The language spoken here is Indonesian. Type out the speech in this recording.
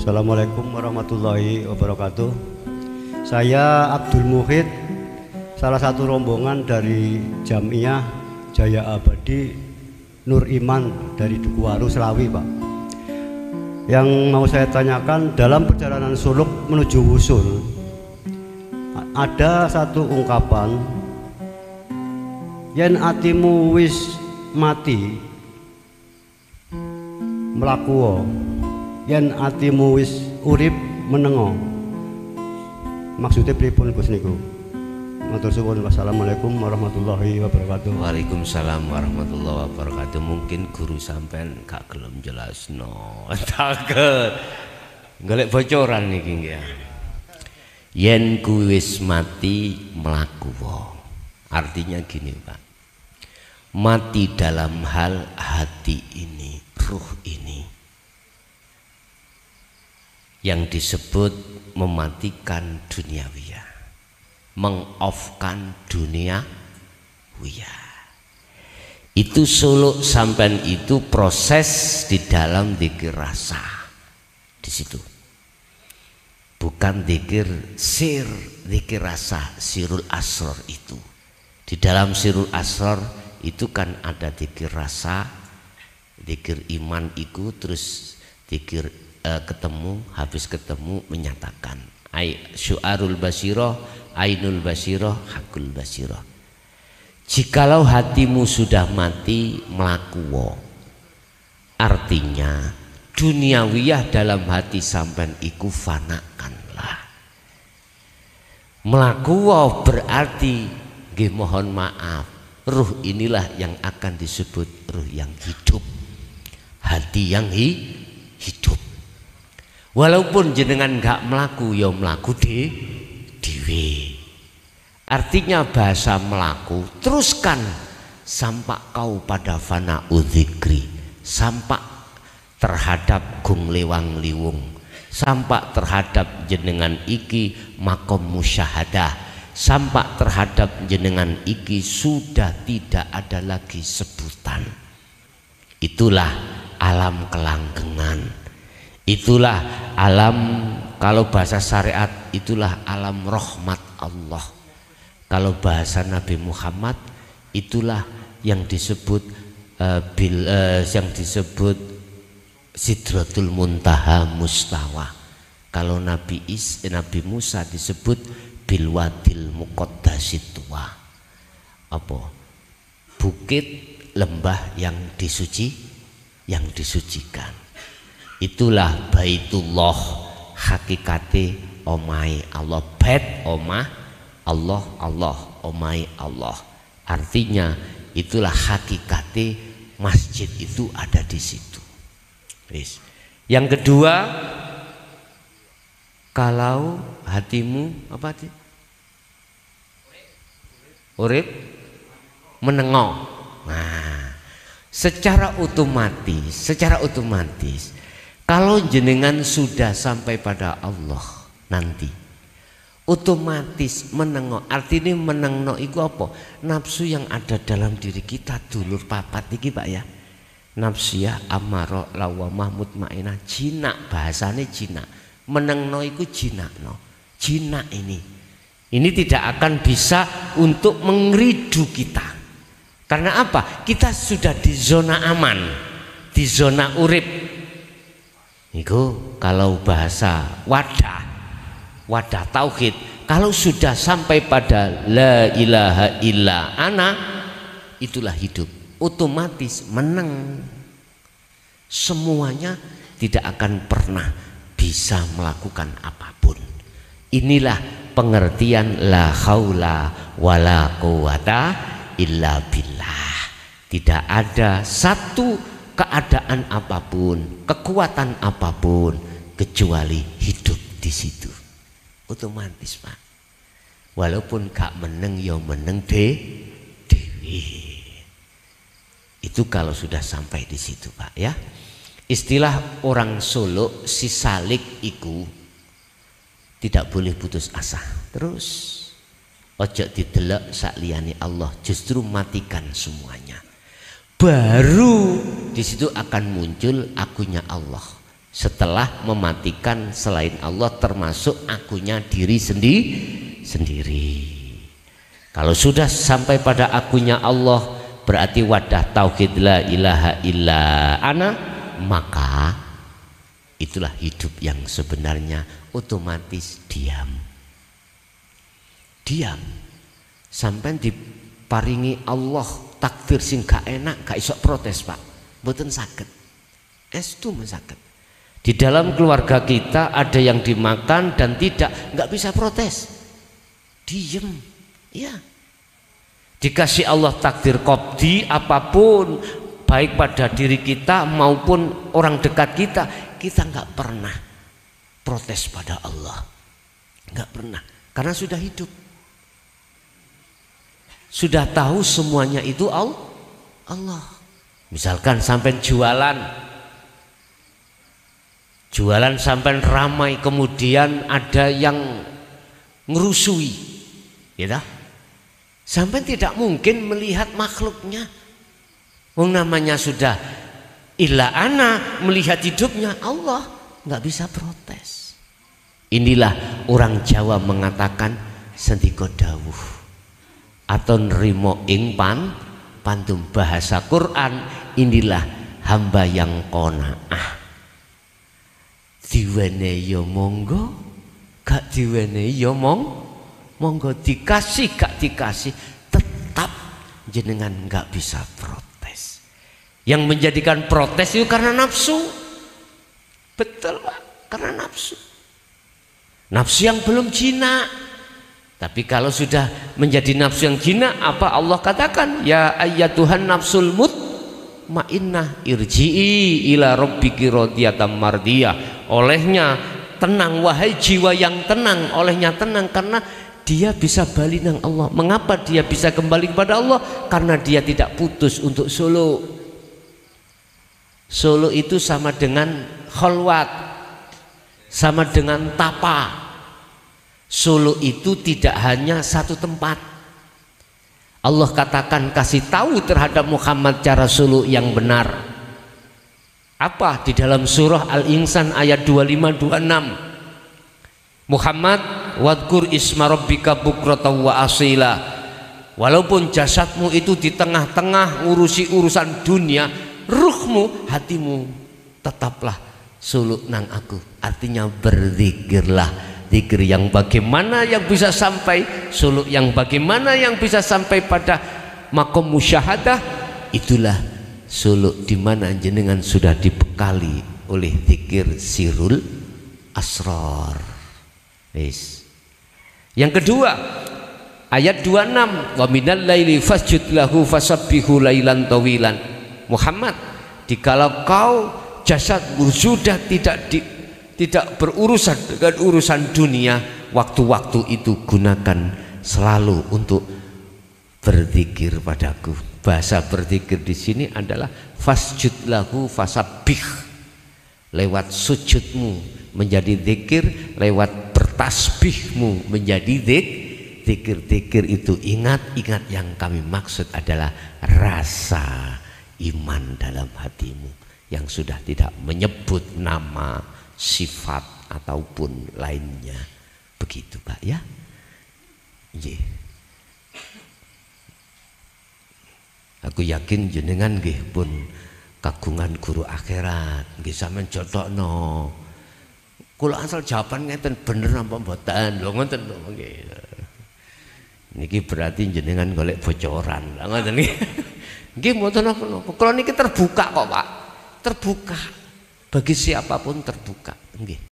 Assalamualaikum warahmatullahi wabarakatuh. Saya Abdul Muhid, salah satu rombongan dari Jamiah Jaya Abadi Nur Iman dari Dukuwaru, Selawi, Pak. Yang mau saya tanyakan, dalam perjalanan suluk menuju wusul, ada satu ungkapan, yen atimu wis mati mlaku, yen atimu wis urip menengo. Maksudnya pripun Gus niku? Matur suwun. Wassalamualaikum warahmatullahi wabarakatuh. Waalaikumsalam warahmatullahi wabarakatuh. Mungkin guru sampean gak gelem jelasno. Takut golek bocoran niki nggih. Yen kuwi wis mati mlaku. Artinya gini, Pak. Mati dalam hal hati ini, ruh ini, yang disebut mematikan duniawiyah, meng-off-kan duniawiyah. Itu suluk sampean itu proses di dalam dzikir rasa di situ. Bukan dzikir sir, dzikir rasa, sirul asror itu. Di dalam sirul asror itu kan ada dzikir rasa, dzikir iman iku, terus dzikir ketemu, habis ketemu menyatakan syu'arul basiroh, ainul basiroh, hakul basiroh. Jikalau hatimu sudah mati melaku, artinya duniawiyah dalam hati sampean iku fanakanlah. Melaku berarti nggih mohon maaf, ruh inilah yang akan disebut ruh yang hidup, hati yang hidup. Walaupun jenengan gak melaku, ya melaku dewe. Artinya bahasa melaku, teruskan sampai kau pada fana udzikri, sampai terhadap gung lewang liwung, sampai terhadap jenengan iki makom musyahadah, sampai terhadap jenengan iki sudah tidak ada lagi sebutan. Itulah alam kelanggengan. Itulah alam, kalau bahasa syariat itulah alam rahmat Allah. Kalau bahasa Nabi Muhammad itulah yang disebut yang disebut Sidratul Muntaha Mustawa. Kalau Nabi Musa disebut Bilwadil Muqaddasitwa. Apa? Bukit lembah yang disucikan. Itulah Baitullah, hakikate omai Allah. Bait omah Allah, Allah omai Allah. Artinya itulah hakikate masjid itu ada di situ. Yang kedua, kalau hatimu apa sih? Urip menengok. Nah, secara otomatis kalau jenengan sudah sampai pada Allah nanti, otomatis menengok. Artinya menengok itu apa? Nafsu yang ada dalam diri kita dulur papat iki, Pak ya. Nafsiyah, amarah, lawamah, mutmainah, jinak, bahasanya jinak. Menengok itu jinakno. Jinak ini tidak akan bisa untuk mengridu kita. Karena apa? Kita sudah di zona aman, di zona urip. Itu kalau bahasa wadah tauhid, kalau sudah sampai pada la ilaha illa ana, itulah hidup, otomatis menang. Semuanya tidak akan pernah bisa melakukan apapun. Inilah pengertian la haula wala quwata illa billah. Tidak ada satu keadaan apapun, kekuatan apapun kecuali hidup di situ. Otomatis, Pak. Walaupun gak meneng ya meneng dewi. Itu kalau sudah sampai di situ, Pak ya. Istilah orang Solo si salik iku tidak boleh putus asa. Terus ojo didelok sakliyane Allah, justru matikan semuanya. Baru di situ akan muncul akunya Allah setelah mematikan selain Allah, termasuk akunya diri sendiri. Kalau sudah sampai pada akunya Allah, berarti wadah tauhid la ilaha illa ana, maka itulah hidup yang sebenarnya. Otomatis diam sampai diparingi Allah takdir sing gak enak, gak iso protes Pak, mboten saged, estu saged. Di dalam keluarga kita ada yang dimakan dan tidak, nggak bisa protes, diem ya. Dikasih Allah takdir qobdi apapun, baik pada diri kita maupun orang dekat kita, kita nggak pernah protes pada Allah, nggak pernah, karena sudah hidup, sudah tahu semuanya itu Allah. Misalkan sampai jualan sampai ramai, kemudian ada yang ngerusui, ya, sampai tidak mungkin melihat makhluknya. Namanya sudah illa ana, melihat hidupnya Allah, nggak bisa protes. Inilah orang Jawa mengatakan sendika dawuh atau nrimo ing pantum, bahasa Quran. Inilah hamba yang qanaah, diwene ya monggo, gak diwene ya monggo, dikasih gak dikasih tetap jenengan gak bisa protes. Yang menjadikan protes itu karena nafsu, betul Pak, karena nafsu yang belum jinak. Tapi kalau sudah menjadi nafsu yang jinak, apa Allah katakan? Ya ayyatuhan nafsul mutmainnah irji'i ila rabbiki radiyatan mardiyah. Olehnya tenang, wahai jiwa yang tenang, olehnya tenang karena dia bisa balik nang Allah. Mengapa dia bisa kembali kepada Allah? Karena dia tidak putus untuk solo. Solo itu sama dengan khalwat, sama dengan tapa. Solo itu tidak hanya satu tempat. Allah katakan, kasih tahu terhadap Muhammad cara solo yang benar. Apa? Di dalam surah Al-Insan ayat 25-26. Muhammad, wadkur isma rabbika bukratan wa asila. Walaupun jasadmu itu di tengah-tengah ngurusi urusan dunia, ruhmu, hatimu tetaplah suluk nang aku. Artinya berzikirlah, zikir yang bagaimana yang bisa sampai, suluk yang bagaimana yang bisa sampai pada makom musyahadah. Itulah suluk di mana jenengan sudah dibekali oleh zikir sirul asrar. Yang kedua, ayat 26, wa minal laili fasjud lahu fasabbihu lailan tawilan. Muhammad, dikalau kau jasadmu sudah tidak berurusan dengan urusan dunia, waktu-waktu itu gunakan selalu untuk berzikir padaku. Bahasa berzikir di sini adalah fasjud lahu fasabbih. Lewat sujudmu menjadi zikir, lewat bertasbihmu menjadi zikir itu. Ingat yang kami maksud adalah rasa iman dalam hatimu yang sudah tidak menyebut nama, sifat ataupun lainnya. Begitu Pak ya. Aku yakin jenengan nggih pun kagungan guru akhirat, nggih sampean jotokno. Kula asal jawaban ngeten bener napa mboten? Lho ngoten lho nggih. Niki berarti jenengan golek bocoran. Lah ngoten nggih. Nggih mboten napa-napa. Kula niki terbuka kok Pak. Terbuka. Bagi siapapun terbuka. Nggih.